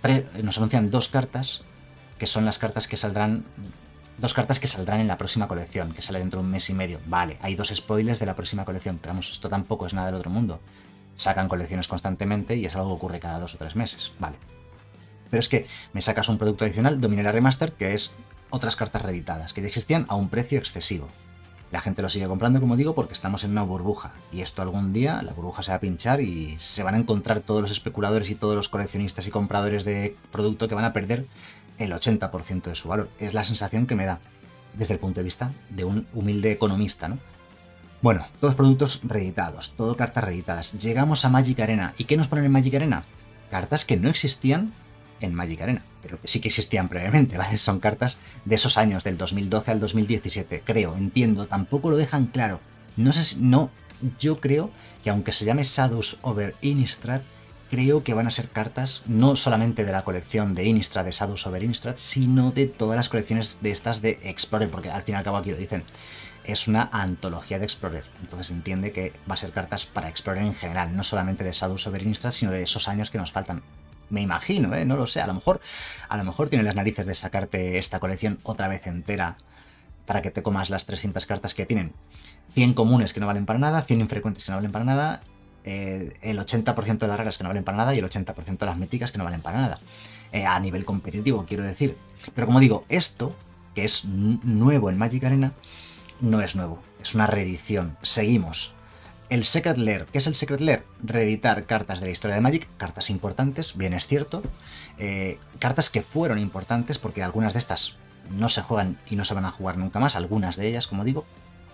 A: dos cartas, que son las cartas que saldrán... Dos cartas que saldrán en la próxima colección, que sale dentro de un mes y medio. Vale, hay 2 spoilers de la próxima colección, pero vamos, esto tampoco es nada del otro mundo. Sacan colecciones constantemente y es algo que ocurre cada 2 o 3 meses, vale. Pero es que me sacas un producto adicional, Dominaria Remastered, que es otras cartas reeditadas, que ya existían a un precio excesivo. La gente lo sigue comprando, como digo, porque estamos en una burbuja. Y esto algún día, la burbuja se va a pinchar y se van a encontrar todos los especuladores y todos los coleccionistas y compradores de producto que van a perder el 80% de su valor. Es la sensación que me da desde el punto de vista de un humilde economista, ¿no? Bueno, todos productos reeditados, todo cartas reeditadas. Llegamos a Magic Arena. ¿Y qué nos ponen en Magic Arena? Cartas que no existían en Magic Arena, pero que sí que existían previamente, ¿vale? Son cartas de esos años, del 2012 al 2017, creo, entiendo, tampoco lo dejan claro. No sé si... No, yo creo que aunque se llame Shadows over Innistrad, creo que van a ser cartas no solamente de la colección de Innistrad, de Shadows over Innistrad, sino de todas las colecciones de estas de Explorer, porque al fin y al cabo aquí lo dicen, es una antología de Explorer, entonces entiende que va a ser cartas para Explorer en general, no solamente de Shadows over Innistrad, sino de esos años que nos faltan. Me imagino, no lo sé, a lo mejor tiene las narices de sacarte esta colección otra vez entera para que te comas las 300 cartas que tienen. 100 comunes que no valen para nada, 100 infrecuentes que no valen para nada, el 80% de las raras que no valen para nada y el 80% de las míticas que no valen para nada. A nivel competitivo, quiero decir. Pero como digo, esto, que es nuevo en Magic Arena, no es nuevo, es una reedición. Seguimos. El Secret Lair. ¿Qué es el Secret Lair? Reeditar cartas de la historia de Magic, cartas importantes, bien es cierto, cartas que fueron importantes porque algunas de estas no se juegan y no se van a jugar nunca más, algunas de ellas, como digo,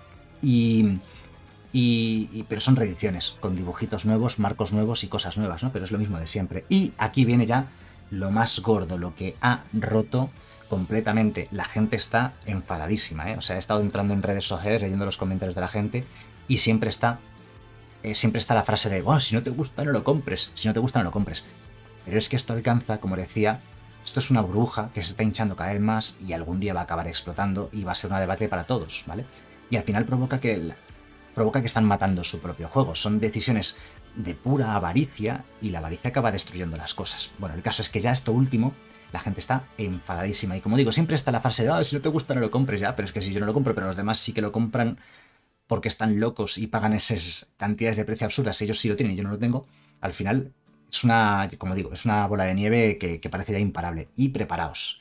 A: pero son reediciones, con dibujitos nuevos, marcos nuevos y cosas nuevas, ¿no? Pero es lo mismo de siempre. Y aquí viene ya lo más gordo, lo que ha roto completamente. La gente está enfadadísima, ¿eh? O sea, he estado entrando en redes sociales, leyendo los comentarios de la gente, y siempre está la frase de, bueno, si no te gusta no lo compres, si no te gusta no lo compres. Pero es que esto alcanza, como decía, esto es una burbuja que se está hinchando cada vez más y algún día va a acabar explotando y va a ser una debacle para todos, ¿vale? Y al final provoca que están matando su propio juego. Son decisiones de pura avaricia y la avaricia acaba destruyendo las cosas. Bueno, el caso es que ya esto último, la gente está enfadadísima. Y como digo, siempre está la frase de, si no te gusta no lo compres ya, pero es que si yo no lo compro, pero los demás sí que lo compran porque están locos y pagan esas cantidades de precio absurdas, ellos sí lo tienen y yo no lo tengo, al final es una, como digo, es una bola de nieve que parece ya imparable. Y preparaos.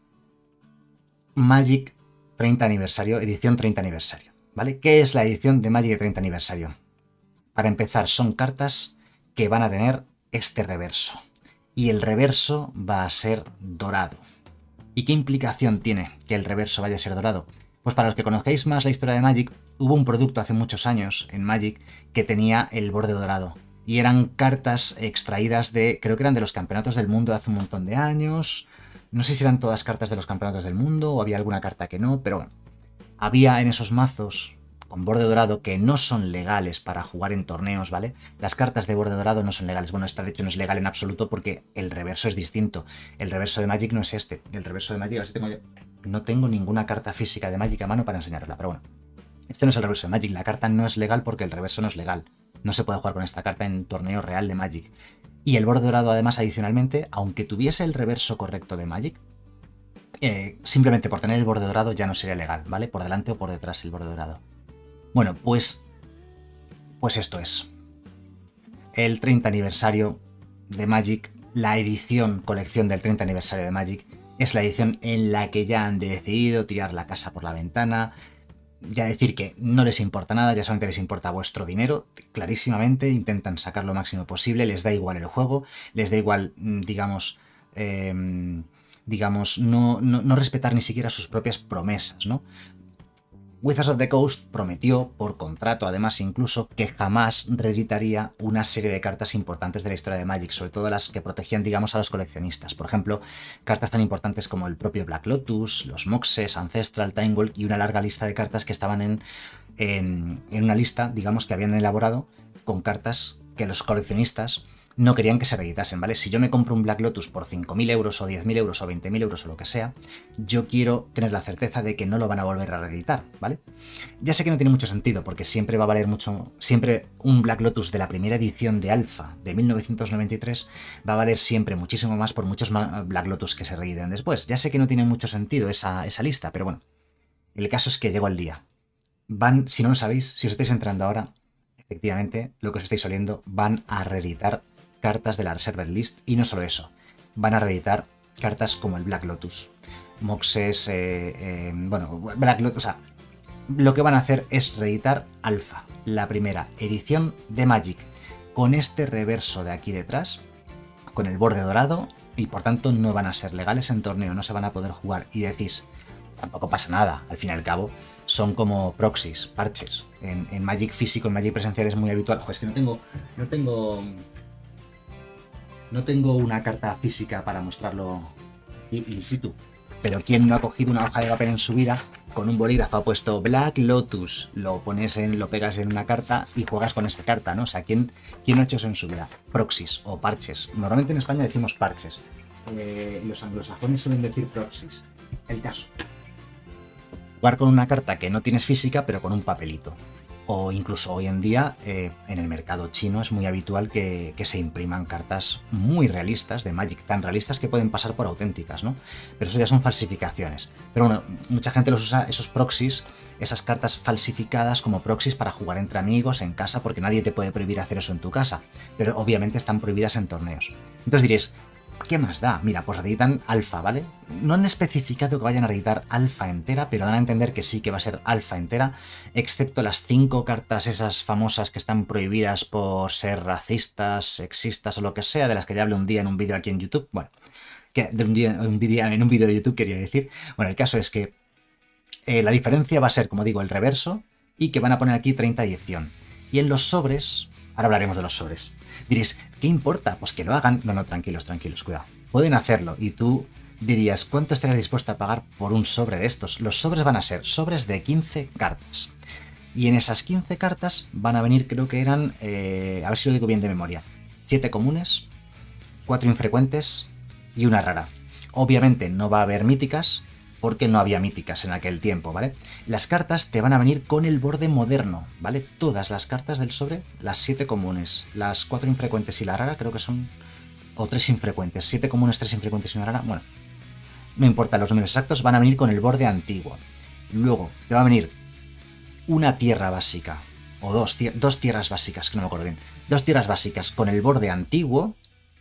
A: Magic 30 aniversario, edición 30 aniversario, ¿vale? ¿Qué es la edición de Magic de 30 aniversario? Para empezar, son cartas que van a tener este reverso. Y el reverso va a ser dorado. ¿Y qué implicación tiene que el reverso vaya a ser dorado? Pues para los que conozcáis más la historia de Magic, hubo un producto hace muchos años en Magic que tenía el borde dorado. Y eran cartas extraídas de, creo que eran de los campeonatos del mundo de hace un montón de años. No sé si eran todas cartas de los campeonatos del mundo o había alguna carta que no, pero bueno, había en esos mazos con borde dorado que no son legales para jugar en torneos, ¿vale? Las cartas de borde dorado no son legales. Bueno, esta de hecho no es legal en absoluto porque el reverso es distinto. El reverso de Magic no es este. El reverso de Magic, a ver si tengo yo. No tengo ninguna carta física de Magic a mano para enseñarla, pero bueno. Este no es el reverso de Magic. La carta no es legal porque el reverso no es legal. No se puede jugar con esta carta en torneo real de Magic. Y el borde dorado, además, adicionalmente, aunque tuviese el reverso correcto de Magic, simplemente por tener el borde dorado ya no sería legal, ¿vale? Por delante o por detrás el borde dorado. Bueno, pues esto es. El 30 aniversario de Magic, la edición, colección del 30 aniversario de Magic, es la edición en la que ya han decidido tirar la casa por la ventana, ya decir que no les importa nada, ya solamente les importa vuestro dinero, clarísimamente, intentan sacar lo máximo posible, les da igual el juego, les da igual, digamos, no respetar ni siquiera sus propias promesas, ¿no? Wizards of the Coast prometió, por contrato además incluso, que jamás reeditaría una serie de cartas importantes de la historia de Magic, sobre todo las que protegían, digamos, a los coleccionistas. Por ejemplo, cartas tan importantes como el propio Black Lotus, los Moxes, Ancestral, Time Walk y una larga lista de cartas que estaban en una lista, digamos, que habían elaborado con cartas que los coleccionistas no querían que se reeditasen, ¿vale? Si yo me compro un Black Lotus por 5.000 euros o 10.000 euros o 20.000 euros o lo que sea, yo quiero tener la certeza de que no lo van a volver a reeditar, ¿vale? Ya sé que no tiene mucho sentido, porque siempre va a valer mucho, siempre un Black Lotus de la primera edición de Alpha de 1993 va a valer siempre muchísimo más por muchos Black Lotus que se reediten después. Ya sé que no tiene mucho sentido esa lista, pero bueno, el caso es que llegó el día. Van, si no lo sabéis, si os estáis entrando ahora, efectivamente, lo que os estáis oliendo, van a reeditar cartas de la Reserved List, y no solo eso, van a reeditar cartas como el Black Lotus, Moxes, bueno, Black Lotus, o sea, lo que van a hacer es reeditar Alpha, la primera edición de Magic, con este reverso de aquí detrás, con el borde dorado, y por tanto no van a ser legales en torneo, no se van a poder jugar, y decís, tampoco pasa nada, al fin y al cabo, son como proxies, parches. En Magic físico, en Magic presencial es muy habitual. Ojo, es que no tengo una carta física para mostrarlo in situ. Pero ¿quién no ha cogido una hoja de papel en su vida con un bolígrafo, ha puesto Black Lotus, lo pegas en una carta y juegas con esa carta, ¿no? O sea, ¿quién no ha hecho eso en su vida? Proxies o parches. Normalmente en España decimos parches. Los anglosajones suelen decir proxies. El caso. Jugar con una carta que no tienes física, pero con un papelito. O incluso hoy en día, en el mercado chino es muy habitual que se impriman cartas muy realistas de Magic, tan realistas que pueden pasar por auténticas, ¿no? Pero eso ya son falsificaciones. Pero bueno, mucha gente los usa, esos proxies, esas cartas falsificadas como proxies para jugar entre amigos, en casa, porque nadie te puede prohibir hacer eso en tu casa. Pero obviamente están prohibidas en torneos. Entonces diréis, ¿qué más da? Mira, pues reeditan Alpha, ¿vale? No han especificado que vayan a reeditar Alpha entera, pero dan a entender que sí que va a ser Alpha entera, excepto las 5 cartas esas famosas que están prohibidas por ser racistas, sexistas o lo que sea, de las que ya hablé un día en un vídeo aquí en YouTube. Bueno, en un vídeo de YouTube quería decir. Bueno, el caso es que la diferencia va a ser, como digo, el reverso y que van a poner aquí 30 edición. Y en los sobres, ahora hablaremos de los sobres. Diréis, ¿qué importa? Pues que lo hagan. No, tranquilos, cuidado. Pueden hacerlo y tú dirías, ¿cuánto estarías dispuesto a pagar por un sobre de estos? Los sobres van a ser sobres de 15 cartas. Y en esas 15 cartas van a venir, creo que eran, a ver si lo digo bien de memoria, 7 comunes, 4 infrecuentes y una rara. Obviamente no va a haber míticas, porque no había míticas en aquel tiempo, ¿vale? Las cartas te van a venir con el borde moderno, ¿vale? Todas las cartas del sobre, las 7 comunes, las 4 infrecuentes y la rara, creo que son... o 3 infrecuentes, 7 comunes, 3 infrecuentes y una rara, bueno, no importa, los números exactos van a venir con el borde antiguo. Luego te va a venir una tierra básica, o dos tierras básicas, que no me acuerdo bien, 2 tierras básicas con el borde antiguo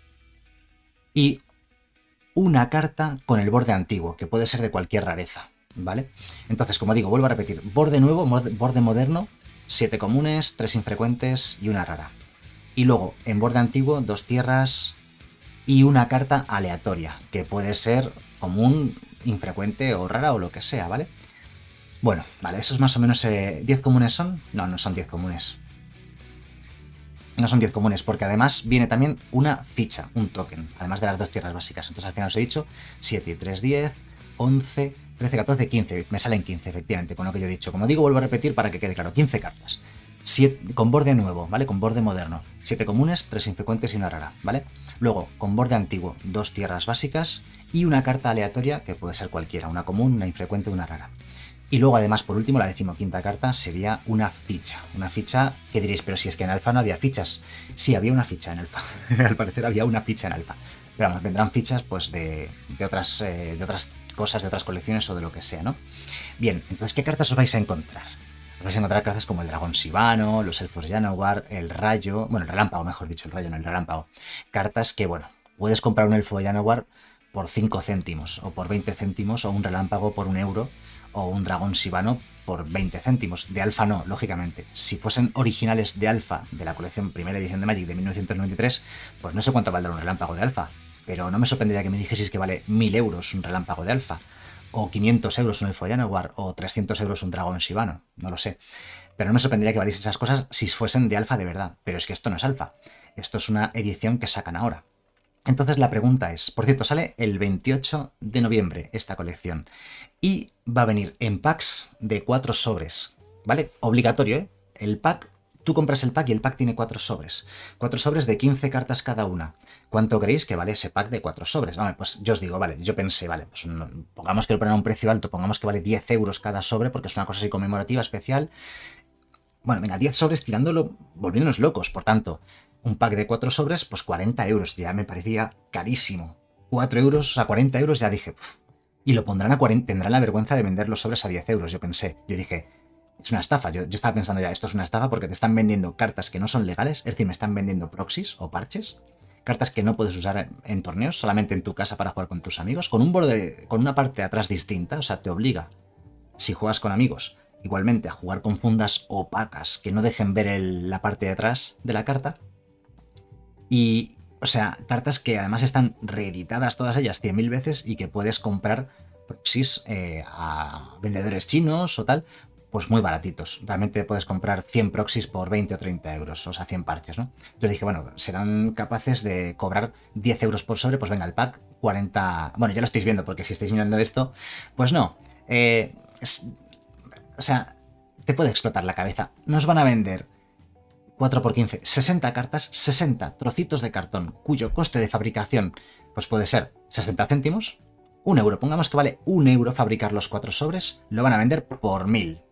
A: y una carta con el borde antiguo, que puede ser de cualquier rareza, ¿vale? Entonces, como digo, vuelvo a repetir, borde nuevo, borde moderno, 7 comunes, 3 infrecuentes y una rara. Y luego, en borde antiguo, 2 tierras y una carta aleatoria, que puede ser común, infrecuente o rara o lo que sea, ¿vale? Bueno, vale, eso es más o menos... ¿10 comunes son? No, no son 10 comunes. No son 10 comunes, porque además viene también una ficha, un token, además de las 2 tierras básicas. Entonces al final os he dicho 7 y 3, 10, 11, 13, 14, 15. Me salen 15, efectivamente, con lo que yo he dicho. Como digo, vuelvo a repetir para que quede claro. 15 cartas. 7, con borde nuevo, ¿vale? Con borde moderno. 7 comunes, 3 infrecuentes y una rara, ¿vale? Luego, con borde antiguo, 2 tierras básicas y una carta aleatoria, que puede ser cualquiera, una común, una infrecuente, una rara. Y luego, además, por último, la 15ª carta sería una ficha. Una ficha que diréis, pero si es que en alfa no había fichas. Sí, había una ficha en alfa. Al parecer había una ficha en alfa. Pero vamos, vendrán fichas pues de otras cosas, de otras colecciones o de lo que sea, ¿no? Bien, entonces, ¿qué cartas os vais a encontrar? Os vais a encontrar cartas como el dragón Sivano, los elfos Llanowar, el rayo... Bueno, el relámpago, mejor dicho, el rayo no, el relámpago. Cartas que, bueno, puedes comprar un elfo de Llanowar por 5 céntimos, o por 20 céntimos, o un relámpago por 1 euro, o un dragón Sivano por 20 céntimos. De alfa no, lógicamente. Si fuesen originales de alfa de la colección primera edición de Magic de 1993, pues no sé cuánto valdrá un relámpago de alfa, pero no me sorprendería que me dijeseis que vale 1000 euros un relámpago de alfa, o 500 euros un elfo Llanowar, o 300 euros un dragón Sivano, no lo sé. Pero no me sorprendería que valiesen esas cosas si fuesen de alfa de verdad. Pero es que esto no es alfa. Esto es una edición que sacan ahora. Entonces la pregunta es, por cierto, sale el 28 de noviembre esta colección y va a venir en packs de 4 sobres, ¿vale? Obligatorio, ¿eh? El pack, tú compras el pack y el pack tiene 4 sobres. 4 sobres de 15 cartas cada una. ¿Cuánto creéis que vale ese pack de 4 sobres? Vale, pues yo os digo, vale, yo pensé, vale, pues pongamos que lo ponen a un precio alto, pongamos que vale 10 euros cada sobre porque es una cosa así conmemorativa, especial. Bueno, venga, 10 sobres tirándolo, volviéndonos locos. Por tanto, un pack de 4 sobres, pues 40 euros. Ya me parecía carísimo. 4 euros a 40 euros, ya dije, uff. Y lo pondrán a 40, tendrán la vergüenza de vender los sobres a 10 euros, yo pensé. Yo dije, es una estafa. Yo estaba pensando ya, esto es una estafa porque te están vendiendo cartas que no son legales, es decir, me están vendiendo proxies o parches. Cartas que no puedes usar en torneos, solamente en tu casa para jugar con tus amigos, con un borde, con una parte de atrás distinta, o sea, te obliga, si juegas con amigos, igualmente a jugar con fundas opacas que no dejen ver la parte de atrás de la carta. Y, o sea, cartas que además están reeditadas todas ellas 100.000 veces y que puedes comprar proxies a vendedores chinos o tal, pues muy baratitos. Realmente puedes comprar 100 proxies por 20 o 30 euros, o sea, 100 parches, ¿no? Yo dije, bueno, serán capaces de cobrar 10 euros por sobre, pues venga, el pack 40... Bueno, ya lo estáis viendo, porque si estáis mirando esto, pues no. O sea, te puede explotar la cabeza. Nos van a vender 4 por 15, 60 cartas, 60 trocitos de cartón, cuyo coste de fabricación pues puede ser 60 céntimos, 1 euro. Pongamos que vale 1 euro fabricar los 4 sobres, lo van a vender por 1000.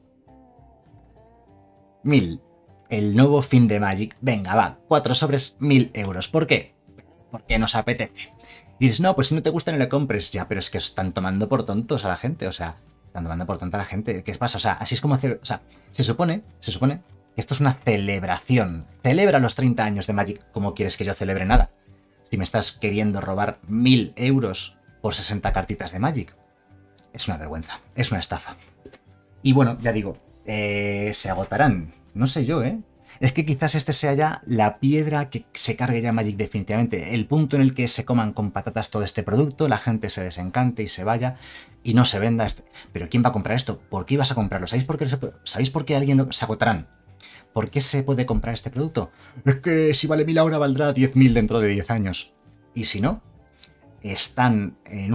A: 1000. El nuevo fin de Magic. Venga, va, 4 sobres, 1000 euros. ¿Por qué? Porque nos apetece. Y dices, no, pues si no te gusta no le compres. Ya, pero es que están tomando por tontos a la gente, o sea... Están tomando por tonta a la gente. ¿Qué pasa? O sea, así es como hacer... O sea, se supone que esto es una celebración. Celebra los 30 años de Magic como quieres que yo celebre nada. Si me estás queriendo robar 1000 euros por 60 cartitas de Magic. Es una vergüenza. Es una estafa. Y bueno, ya digo, se agotarán. No sé yo, ¿eh? Es que quizás este sea ya la piedra que se cargue ya Magic definitivamente. El punto en el que se coman con patatas todo este producto, la gente se desencante y se vaya y no se venda este. Pero ¿quién va a comprar esto? ¿Por qué ibas a comprarlo? ¿Sabéis por qué alguien se agotarán? ¿Por qué se puede comprar este producto? Es que si vale 1000 ahora valdrá 10.000 dentro de 10 años. Y si no, están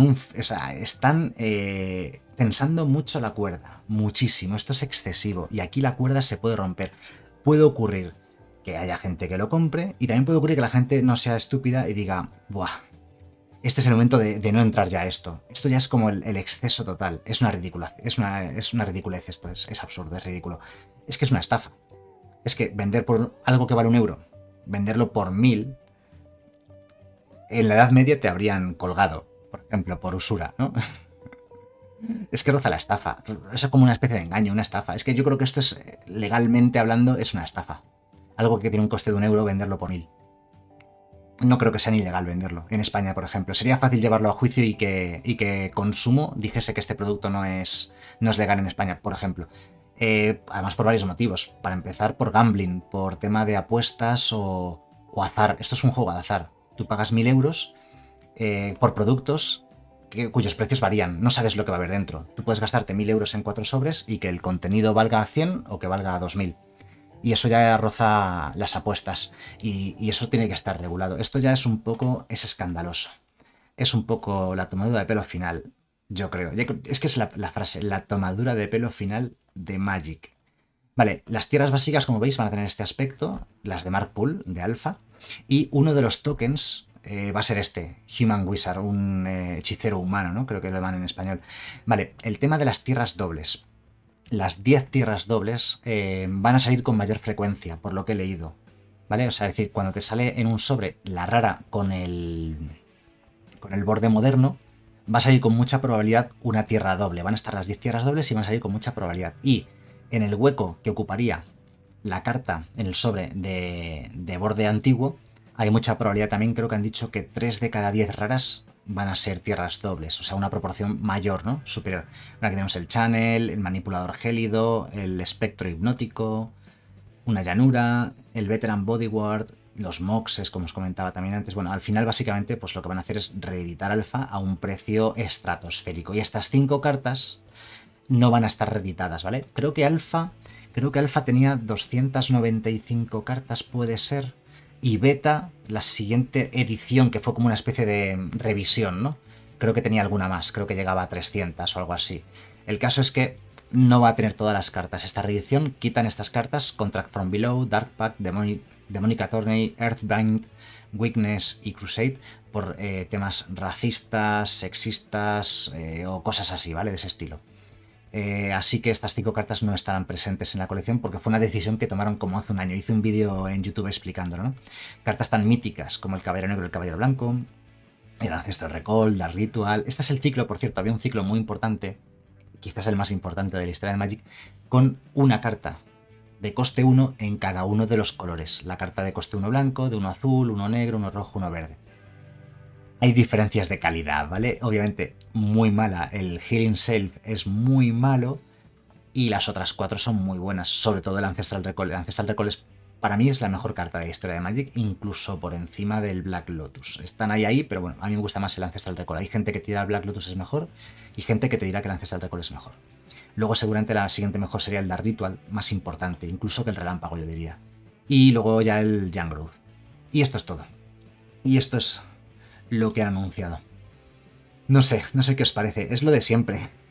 A: tensando mucho la cuerda. Muchísimo. Esto es excesivo. Y aquí la cuerda se puede romper. Puede ocurrir que haya gente que lo compre y también puede ocurrir que la gente no sea estúpida y diga, buah, este es el momento de no entrar ya a esto. Esto ya es como el exceso total. Es una ridiculez. Es una ridiculez esto. Es absurdo, es ridículo. Es que es una estafa. Es que vender por algo que vale 1 euro, venderlo por 1000, en la Edad Media te habrían colgado, por ejemplo, por usura, ¿no? Es que roza la estafa. Es como una especie de engaño, una estafa. Es que yo creo que esto es, legalmente hablando, es una estafa. Algo que tiene un coste de 1 euro, venderlo por 1000. No creo que sea ni legal venderlo. En España, por ejemplo. Sería fácil llevarlo a juicio y que Consumo dijese que este producto no es legal en España, por ejemplo. Además por varios motivos. Para empezar, por gambling, por tema de apuestas o azar. Esto es un juego de azar. Tú pagas 1000 euros por productos cuyos precios varían. No sabes lo que va a haber dentro. Tú puedes gastarte 1000 euros en 4 sobres y que el contenido valga a 100 o que valga a 2000. Y eso ya roza las apuestas. Y eso tiene que estar regulado. Esto ya es un poco... es escandaloso. Es un poco la tomadura de pelo final, yo creo. Es que es la frase, la tomadura de pelo final de Magic. Vale, las tierras básicas, como veis, van a tener este aspecto, las de Mark Pool, de Alpha, y uno de los tokens va a ser este, Human Wizard, un hechicero humano, ¿no? Creo que lo llaman en español. Vale, el tema de las tierras dobles. Las 10 tierras dobles van a salir con mayor frecuencia, por lo que he leído. ¿Vale? O sea, es decir, cuando te sale en un sobre la rara con el borde moderno, va a salir con mucha probabilidad una tierra doble. Van a estar las 10 tierras dobles y van a salir con mucha probabilidad. Y en el hueco que ocuparía la carta en el sobre de borde antiguo, hay mucha probabilidad también. Creo que han dicho que 3 de cada 10 raras van a ser tierras dobles, o sea, una proporción mayor, ¿no? Superior. Ahora que tenemos el channel, el manipulador gélido, el espectro hipnótico, una llanura, el veteran bodyguard, los moxes, como os comentaba también antes. Bueno, al final básicamente pues lo que van a hacer es reeditar Alpha a un precio estratosférico. Y estas 5 cartas no van a estar reeditadas, ¿vale? Creo que Alpha tenía 295 cartas, puede ser. Y Beta, la siguiente edición, que fue como una especie de revisión, ¿no? Creo que tenía alguna más, creo que llegaba a 300 o algo así. El caso es que no va a tener todas las cartas. Esta reedición quitan estas cartas: Contract from Below, Dark Pact, Demonic Attorney, Earthbind, Weakness y Crusade, por temas racistas, sexistas o cosas así, ¿vale? De ese estilo. Así que estas 5 cartas no estarán presentes en la colección porque fue una decisión que tomaron como hace un año. Hice un vídeo en YouTube explicándolo, ¿no? Cartas tan míticas como el Caballero Negro y el Caballero Blanco, el Ancestral Recall, la Ritual. Este es el ciclo, por cierto, había un ciclo muy importante, quizás el más importante de la historia de Magic, con una carta de coste 1 en cada uno de los colores. La carta de coste 1 blanco, de 1 azul, 1 negro, 1 rojo, 1 verde. Hay diferencias de calidad, ¿vale? Obviamente muy mala. El Healing Self es muy malo y las otras 4 son muy buenas. Sobre todo el Ancestral Recall. El Ancestral Recall para mí es la mejor carta de la historia de Magic, incluso por encima del Black Lotus. Están ahí, pero bueno, a mí me gusta más el Ancestral Recall. Hay gente que te dirá el Black Lotus es mejor y gente que te dirá que el Ancestral Recall es mejor. Luego seguramente la siguiente mejor sería el Dark Ritual, más importante, incluso que el Relámpago, yo diría. Y luego ya el Young Growth. Y esto es todo. Y esto es lo que han anunciado. No sé qué os parece. Es lo de siempre.